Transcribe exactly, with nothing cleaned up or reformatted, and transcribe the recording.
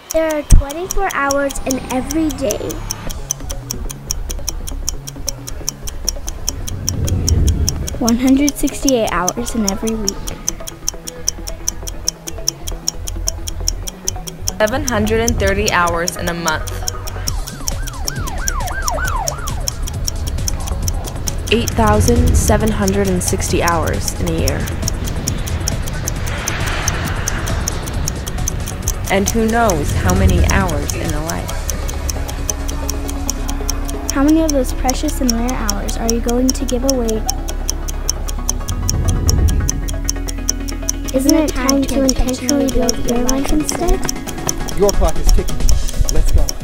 There are twenty-four hours in every day. one hundred sixty-eight hours in every week. seven hundred thirty hours in a month. eight thousand seven hundred sixty hours in a year. And who knows how many hours in a life. How many of those precious and rare hours are you going to give away? Isn't it time to intentionally build your life instead? Your clock is ticking. Let's go.